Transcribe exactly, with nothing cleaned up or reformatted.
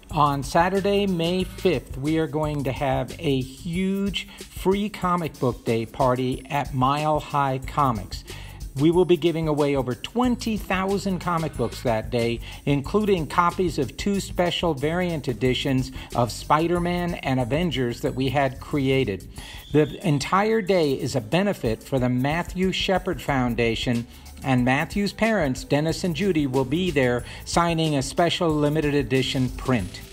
On Saturday, May fifth, we are going to have a huge free comic book day party at Mile High Comics. We will be giving away over twenty thousand comic books that day, including copies of two special variant editions of Spider-Man and Avengers that we had created. The entire day is a benefit for the Matthew Shepard Foundation, and Matthew's parents, Dennis and Judy, will be there signing a special limited edition print.